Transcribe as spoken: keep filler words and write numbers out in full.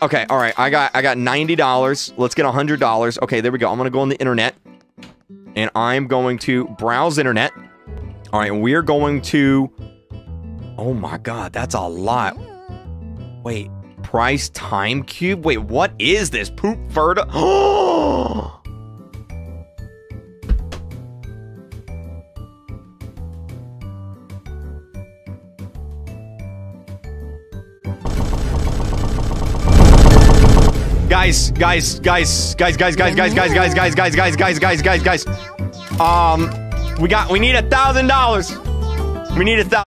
Okay, all right. I got I got ninety dollars. Let's get one hundred dollars. Okay, there we go. I'm going to go on the internet. And I'm going to browse internet. All right, we're going to... Oh my god, that's a lot. Wait, price time cube? Wait, what is this? Poop Verta? Oh! Guys, guys, guys, guys, guys, guys, guys, guys, guys, guys, guys, guys, guys, guys, guys, guys. Um, we got, we need a thousand dollars. We need a thousand.